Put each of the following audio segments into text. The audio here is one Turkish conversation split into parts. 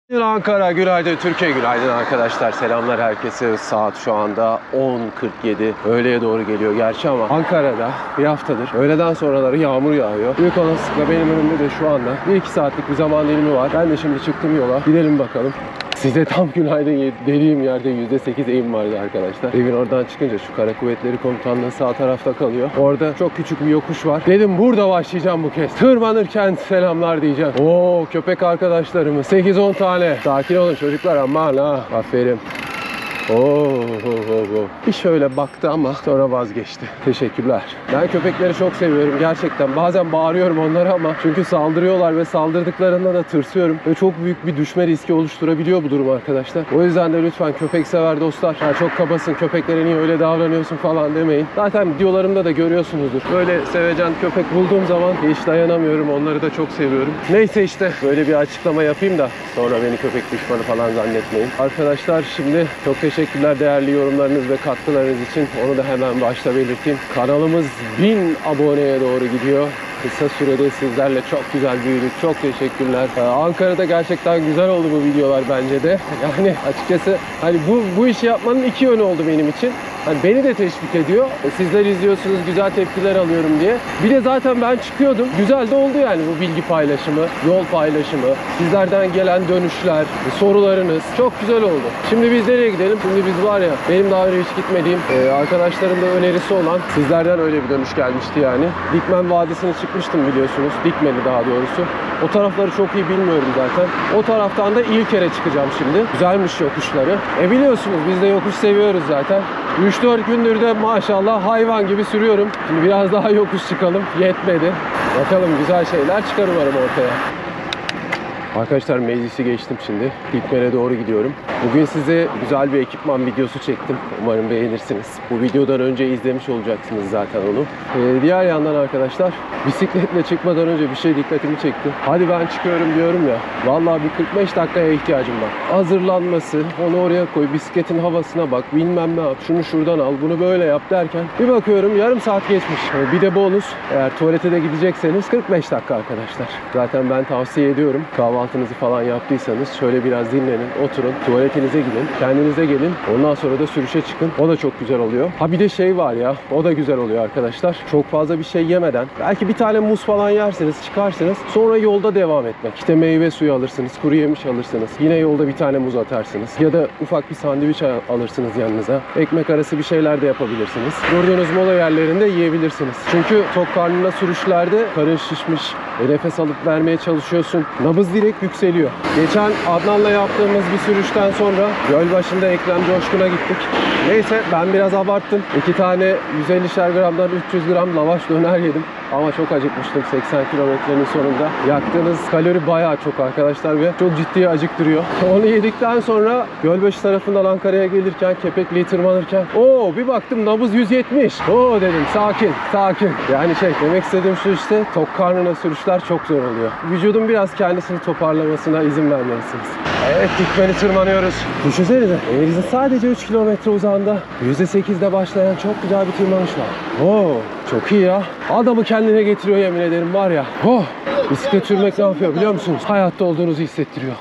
Günaydın Ankara, günaydın Türkiye, günaydın arkadaşlar. Selamlar herkese. Saat şu anda 10:47. Öğleye doğru geliyor gerçi ama Ankara'da bir haftadır öğleden sonraları yağmur yağıyor. Büyük olasılıkla benim önümde de şu anda 1-2 saatlik bir zaman dilimi var. Ben de şimdi çıktım yola. Gidelim bakalım. Size tam günaydın dediğim yerde %8 eğim vardı arkadaşlar. Evin oradan çıkınca şu Kara Kuvvetleri Komutanlığı sağ tarafta kalıyor. Orada çok küçük bir yokuş var. Dedim burada başlayacağım bu kez. Tırmanırken selamlar diyeceğim. Oo, köpek arkadaşlarımız 8-10 tane. Sakin olun çocuklar, aman ha. Aferin. Bir şöyle baktı ama sonra vazgeçti. Teşekkürler. Ben köpekleri çok seviyorum gerçekten. Bazen bağırıyorum onlara ama çünkü saldırıyorlar ve saldırdıklarında da tırsıyorum. Ve çok büyük bir düşme riski oluşturabiliyor bu durum arkadaşlar. O yüzden de lütfen köpek sever dostlar, ya çok kabasın, köpeklere niye öyle davranıyorsun falan demeyin. Zaten videolarımda da görüyorsunuzdur. Böyle sevecen köpek bulduğum zaman hiç dayanamıyorum. Onları da çok seviyorum. Neyse işte böyle bir açıklama yapayım da sonra beni köpek düşmanı falan zannetmeyin. Arkadaşlar şimdi çok teşekkürler değerli yorumlarınız ve katkılarınız için. Onu da hemen başta belirteyim. Kanalımız 1000 aboneye doğru gidiyor. Kısa sürede sizlerle çok güzel büyüdük. Çok teşekkürler. Ankara'da gerçekten güzel oldu bu videolar bence de. Yani açıkçası hani bu işi yapmanın iki yönü oldu benim için. Hani beni de teşvik ediyor. Sizler izliyorsunuz, güzel tepkiler alıyorum diye. Bir de zaten ben çıkıyordum. Güzel de oldu yani bu bilgi paylaşımı, yol paylaşımı, sizlerden gelen dönüşler, sorularınız çok güzel oldu. Şimdi biz nereye gidelim? Şimdi biz var ya, benim daha önce hiç gitmediğim, arkadaşlarım da önerisi olan, sizlerden öyle bir dönüş gelmişti yani. Dikmen Vadisi'ne çıkmıştım biliyorsunuz. Dikmen'i daha doğrusu. O tarafları çok iyi bilmiyorum zaten. O taraftan da İlker'e çıkacağım şimdi. Güzelmiş yokuşları. Biliyorsunuz biz de yokuş seviyoruz zaten. 3-4 gündür de maşallah hayvan gibi sürüyorum. Şimdi biraz daha yokuş çıkalım. Yetmedi. Bakalım güzel şeyler çıkar umarım ortaya. Arkadaşlar meclisi geçtim şimdi. Dikmen'e doğru gidiyorum. Bugün size güzel bir ekipman videosu çektim. Umarım beğenirsiniz. Bu videodan önce izlemiş olacaksınız zaten onu. Diğer yandan arkadaşlar bisikletle çıkmadan önce bir şey dikkatimi çekti. Hadi ben çıkıyorum diyorum ya. Vallahi bir 45 dakikaya ihtiyacım var. Hazırlanması, onu oraya koy, bisikletin havasına bak, bilmem ne yap, şunu şuradan al, bunu böyle yap derken bir bakıyorum yarım saat geçmiş. Bir de bonus, eğer tuvalete de gidecekseniz 45 dakika arkadaşlar. Zaten ben tavsiye ediyorum. Kahvaltınızı falan yaptıysanız şöyle biraz dinlenin, oturun, tuvaletinize gidin, kendinize gelin. Ondan sonra da sürüşe çıkın. O da çok güzel oluyor. Ha bir de şey var ya, o da güzel oluyor arkadaşlar. Çok fazla bir şey yemeden, belki bir tane muz falan yersiniz, çıkarsınız. Sonra yolda devam etmek. İşte meyve suyu alırsınız, kuru yemiş alırsınız. Yine yolda bir tane muz atarsınız. Ya da ufak bir sandviç alırsınız yanınıza. Ekmek arası bir şeyler de yapabilirsiniz. Durduğunuz mola yerlerinde yiyebilirsiniz. Çünkü tok karnına sürüşlerde karın şişmiş, nefes alıp vermeye çalışıyorsun. Nabız direkt yükseliyor. Geçen Adnan'la yaptığımız bir sürüşten sonra Gölbaşı'nda Ekrem Coşkun'a gittik. Neyse ben biraz abarttım. 2 tane 150'şer gramdan 300 gram lavaş döner yedim. Ama çok acıkmıştım 80 kilometrenin sonunda. Yaktığınız kalori bayağı çok arkadaşlar ve çok ciddi acıktırıyor. Onu yedikten sonra Gölbaşı tarafından Ankara'ya gelirken, Kepekli'yi tırmanırken bir baktım nabız 170. Dedim sakin. Yani demek istediğim şu işte, tok karnına sürüşler çok zor oluyor. Vücudun biraz kendisini toparlamasına izin vermelisiniz. Evet, Dikmen'i tırmanıyoruz. Düşünsenize, evinizin sadece 3 kilometre uzağında %8'de başlayan çok güzel bir tırmanış var. Çok iyi ya. Adamı kendine getiriyor yemin ederim var ya. Bisiklet sürmek ne yapıyor biliyor musunuz? Hayatta olduğunuzu hissettiriyor.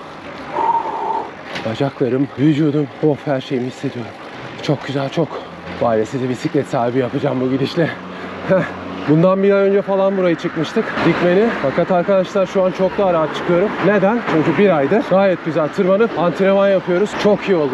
Bacaklarım, vücudum, her şeyimi hissediyorum. Çok güzel, çok. Bari sizi bisiklet sahibi yapacağım bu gidişle. Bundan bir ay önce falan buraya çıkmıştık, Dikmen'i. Fakat arkadaşlar şu an çok daha rahat çıkıyorum. Neden? Çünkü bir aydır gayet güzel tırmanıp antrenman yapıyoruz. Çok iyi oldu.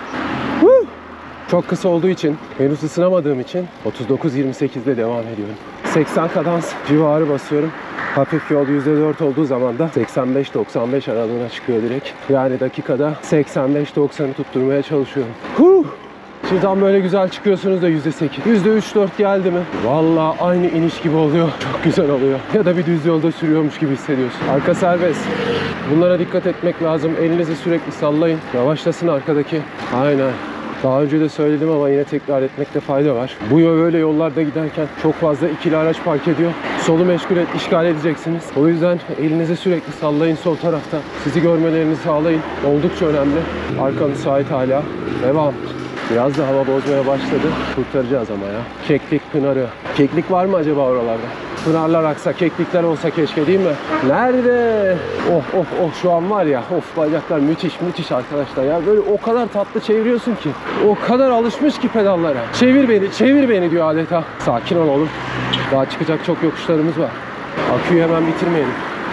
Çok kısa olduğu için, henüz ısınamadığım için 39-28'de devam ediyorum. 80 kadans civarı basıyorum. Hafif yol %4 olduğu zaman da 85-95 aralığına çıkıyor direkt. Yani dakikada 85-90'ı tutturmaya çalışıyorum. Şimdi tam böyle güzel çıkıyorsunuz da %8. %3-4 geldi mi? Vallahi aynı iniş gibi oluyor. Çok güzel oluyor. Ya da bir düz yolda sürüyormuş gibi hissediyorsun. Arka serbest. Bunlara dikkat etmek lazım. Elinizi sürekli sallayın. Yavaşlasın arkadaki. Aynen. Daha önce de söyledim ama yine tekrar etmekte fayda var. Bu böyle yollarda giderken çok fazla ikili araç park ediyor. Solu meşgul işgal edeceksiniz. O yüzden elinizi sürekli sallayın sol tarafta. Sizi görmelerini sağlayın. Oldukça önemli. Arka müsait hala. Devam. Biraz da hava bozmaya başladı. Kurtaracağız ama ya. Keklik Pınarı. Keklik var mı acaba oralarda? Pınarlar aksa, keklikler olsa keşke değil mi? Nerede? Oh şu an var ya, bacaklar müthiş arkadaşlar ya. Böyle o kadar tatlı çeviriyorsun ki. O kadar alışmış ki pedallara. Çevir beni diyor adeta. Sakin ol oğlum. Daha çıkacak çok yokuşlarımız var. Aküyü hemen bitirmeyelim.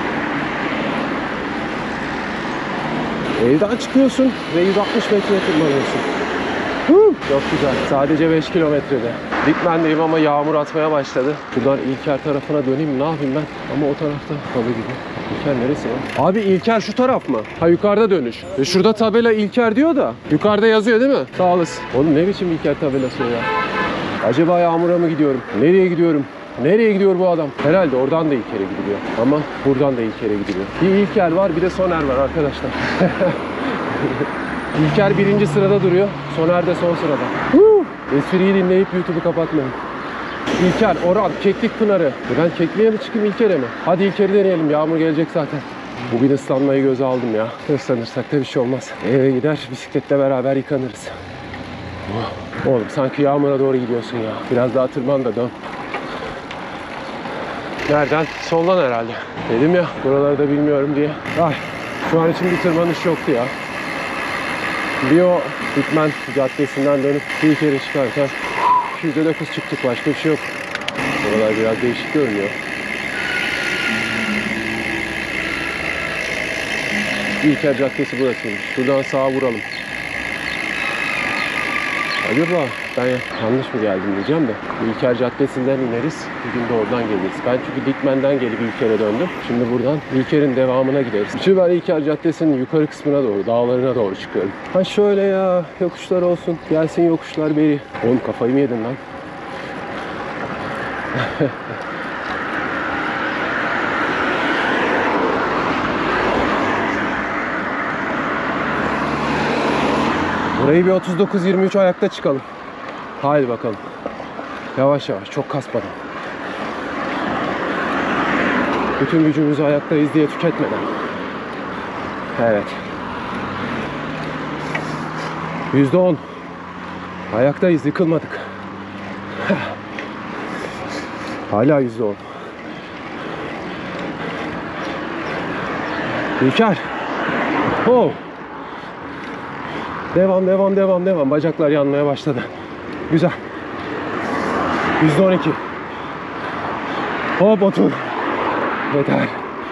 Evden çıkıyorsun ve 160 metre tırmanıyorsun. Çok güzel. Sadece 5 kilometrede. Dikmen'deyim ama yağmur atmaya başladı. Buradan İlker tarafına döneyim, ne yapayım ben? Ama o tarafta kalı gibi. İlker neresi ya? Abi İlker şu taraf mı? Ha, yukarıda dönüş. Şurada tabela İlker diyor da. Yukarıda yazıyor değil mi? Sağ olasın. Oğlum ne biçim İlker tabelası o ya? Acaba yağmura mı gidiyorum? Nereye gidiyorum? Nereye gidiyor bu adam? Herhalde oradan da İlker'e gidiliyor. Ama buradan da İlker'e gidiliyor. Bir İlker var, bir de Soner var arkadaşlar. İlker birinci sırada duruyor. Soner de son sırada. Espriyi dinleyip YouTube'u kapatmayın. İlker, Orhan, Keklik Pınarı. Ben Keklik'e mi çıkayım, İlker'e mi? Hadi İlker'i deneyelim. Yağmur gelecek zaten. Bugün ıslanmayı göze aldım ya. Islanırsak da bir şey olmaz. Eve gider, bisikletle beraber yıkanırız. Oğlum sanki yağmura doğru gidiyorsun ya. Biraz daha tırman da dön. Nereden? Soldan herhalde. Dedim ya, buraları da bilmiyorum diye. Ay, şu an için bir tırmanış yoktu ya. Bir o Dikmen Caddesi'nden dönüp bir kere çıkarken %9 çıktık, başka bir şey yok. Buralar biraz değişik görünüyor. İlker Caddesi burasıymış. Şuradan sağa vuralım. Acaba ben yanlış mı geldim diyeceğim de İlker Caddesi'nden ineriz. Bir gün de oradan geliriz. Ben çünkü Dikmen'den gelip İlker'e döndüm. Şimdi buradan İlker'in devamına gideriz. Şimdi ben İlker Caddesi'nin yukarı kısmına doğru, dağlarına doğru çıkıyorum. Ha şöyle ya, yokuşlar olsun. Gelsin yokuşlar beri. Oğlum kafayı mı yedin lan? Burayı bir 39-23 ayakta çıkalım. Haydi bakalım. Yavaş yavaş, çok kasmadan. Bütün gücümüzü ayaktayız diye tüketmeden. Evet. %10. Ayaktayız, yıkılmadık. Hala %10. İlker. Oh. Devam. Bacaklar yanmaya başladı. Güzel. %12. Hop otur. Yeter.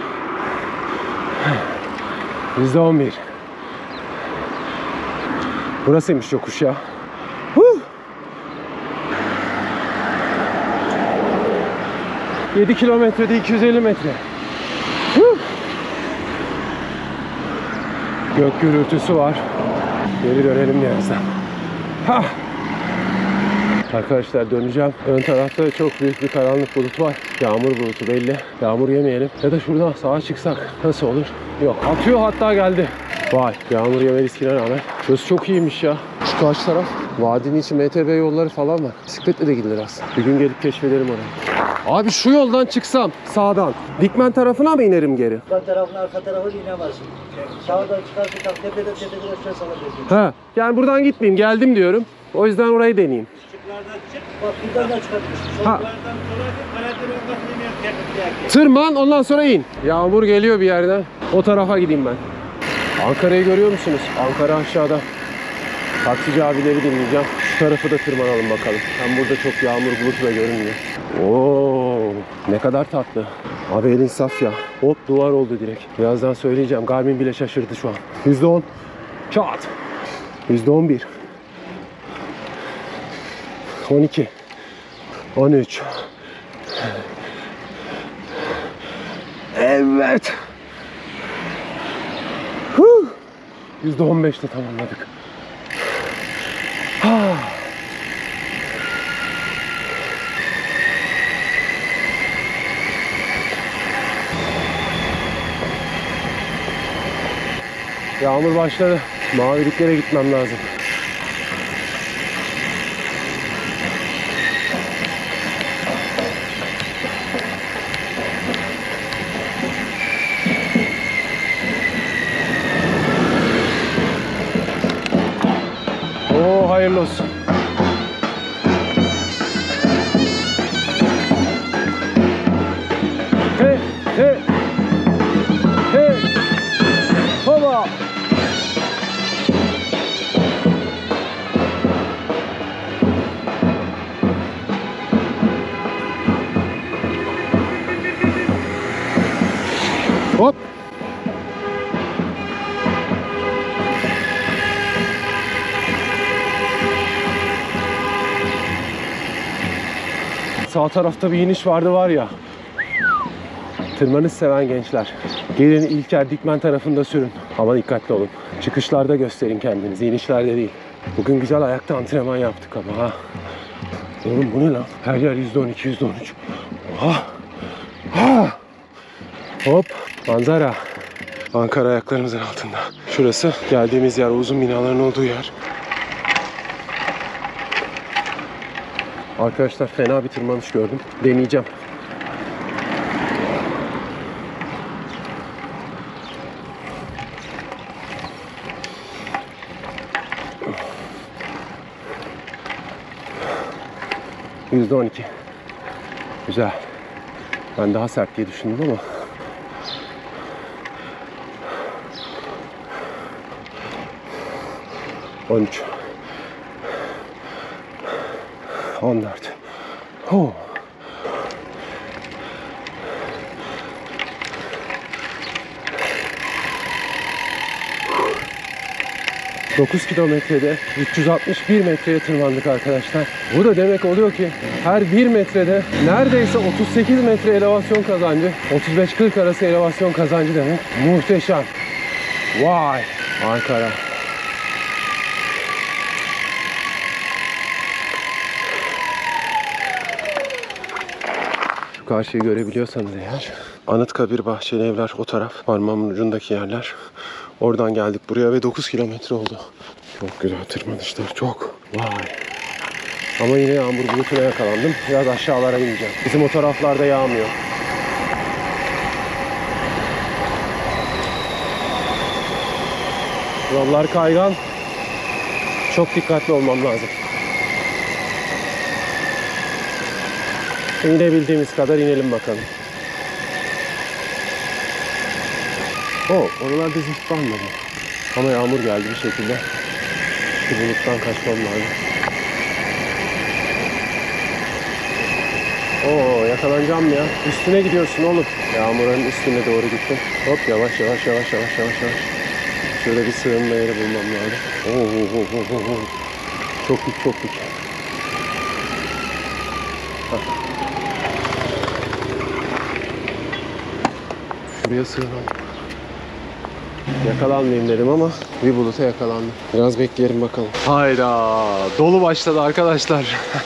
%11. Burasıymış yokuş ya. 7 kilometrede 250 metre. Gök gürültüsü var. Geri dönelim birazdan. Arkadaşlar döneceğim. Ön tarafta çok büyük bir karanlık bulut var. Yağmur bulutu belli. Yağmur yemeyelim. Ya da şuradan sağa çıksak nasıl olur? Yok. Atıyor, hatta geldi. Vay. Yağmur yeme riskine rağmen. Şurası çok iyiymiş ya. Şu karşı taraf. Vadinin içi MTB yolları falan var. Bisikletle de gidilir aslında. Bir gün gelip keşfedelim orayı. Abi şu yoldan çıksam sağdan Dikmen tarafına mı inerim geri? Dikmen tarafına, arka tarafa inemezsin. Sağdan çıkarsa tepeden aşağı salabilirsin. He. Yani buradan gitmeyeyim. Geldim diyorum. O yüzden orayı deneyeyim. Işıklardan çık. Bak buradan da çıkartmışsın. Sollardan sonra Karadeniz ortasına iniyor. Tırman, ondan sonra in. Yağmur geliyor bir yerden. O tarafa gideyim ben. Ankara'yı görüyor musunuz? Ankara aşağıda. Taksici abileri dinleyeceğim. Şu tarafı da tırmanalım bakalım. Hem burada çok yağmur bulut da görünmüyor. Oo, ne kadar tatlı. Abi elin saf ya. Hop duvar oldu direkt. Birazdan söyleyeceğim. Garmin bile şaşırdı şu an. %10. Çat. %11. 12. 13. Evet. %15'te tamamladık. Yağmur başladı. Maviliklere gitmem lazım. Oo, hayırlı olsun. sağ tarafta bir iniş vardı var ya. Tırmanış seven gençler, gelin İlker Dikmen tarafında sürün. Ama dikkatli olun. Çıkışlarda gösterin kendinizi, inişlerde değil. Bugün güzel ayakta antrenman yaptık ama ha. Oğlum bu ne lan? Her yer %12, %13. Oha. Ha. Hop. Manzara. Ankara ayaklarımızın altında. Şurası geldiğimiz yer, uzun binaların olduğu yer. Arkadaşlar fena bir tırmanış gördüm. Deneyeceğim. %12. Güzel. Ben daha sert diye düşündüm ama. ...13... ...14... Oh. 9 kilometrede 361 metreye tırmandık arkadaşlar. Bu da demek oluyor ki her 1 metrede neredeyse 38 metre elevasyon kazancı, 35-40 arası elevasyon kazancı demek. Muhteşem. Vay! Ankara. Şu karşıyı görebiliyorsanız eğer. Anıtkabir, Bahçeli Evler o taraf. Parmağımın ucundaki yerler. Oradan geldik buraya ve 9 kilometre oldu. Çok güzel tırmanışlar, çok. Vay. Ama yine yağmur bulutuna yakalandım. Biraz aşağılara ineceğim. Bizim o taraflarda yağmıyor. Yollar kaygan. Çok dikkatli olmam lazım. İnebildiğimiz kadar inelim bakalım. Oralarda zift var mı? Ama yağmur geldi bir şekilde. Şu buluttan kaçmam lazım. Yakalanacağım ya. Üstüne gidiyorsun oğlum. Yağmurun üstüne doğru gittim. Hop yavaş yavaş. Şöyle bir sığınma yeri bulmam lazım. Çok dik. Şuraya sığınalım. Yakalanmayayım dedim ama bir buluta yakalandım. Biraz bekleyelim bakalım. Hayda! Dolu başladı arkadaşlar.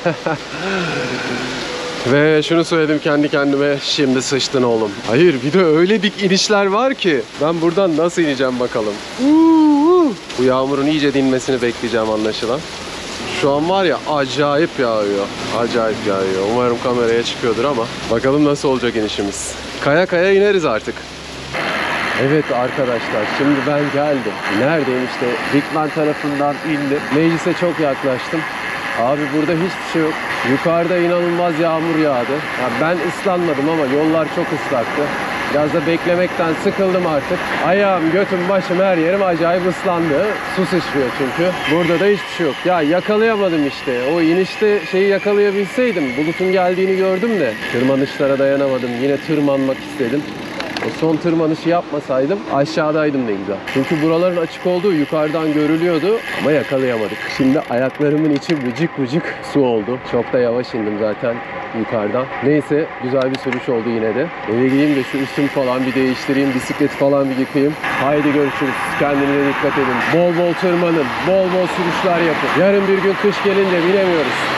Ve şunu söyledim kendi kendime, şimdi sıçtın oğlum. Hayır, bir de öyle dik inişler var ki ben buradan nasıl ineceğim bakalım. Bu yağmurun iyice dinmesini bekleyeceğim anlaşılan. Şu an var ya, acayip yağıyor. Acayip yağıyor. Umarım kameraya çıkıyordur ama bakalım nasıl olacak inişimiz. Kaya kaya ineriz artık. Evet arkadaşlar, şimdi ben geldim. Neredeyim işte, Dikmen tarafından indim. Meclise çok yaklaştım. Abi burada hiçbir şey yok. Yukarıda inanılmaz yağmur yağdı. Yani ben ıslanmadım ama yollar çok ıslaktı. Biraz da beklemekten sıkıldım artık. Ayağım, götüm, başım, her yerim acayip ıslandı. Su sıçrıyor çünkü. Burada da hiçbir şey yok. Ya yakalayamadım işte. O inişte şeyi yakalayabilseydim. Bulutun geldiğini gördüm de. Tırmanışlara dayanamadım. Yine tırmanmak istedim. O son tırmanışı yapmasaydım aşağıdaydım ne güzel. Çünkü buraların açık olduğu yukarıdan görülüyordu ama yakalayamadık. Şimdi ayaklarımın içi vıcık vıcık su oldu. Çok da yavaş indim zaten yukarıdan. Neyse, güzel bir sürüş oldu yine de. Eve gideyim de şu üstümü falan bir değiştireyim, bisikleti falan bir yıkayayım. Haydi görüşürüz. Kendinize dikkat edin. Bol bol tırmanın, bol bol sürüşler yapın. Yarın bir gün kış gelince bilemiyoruz.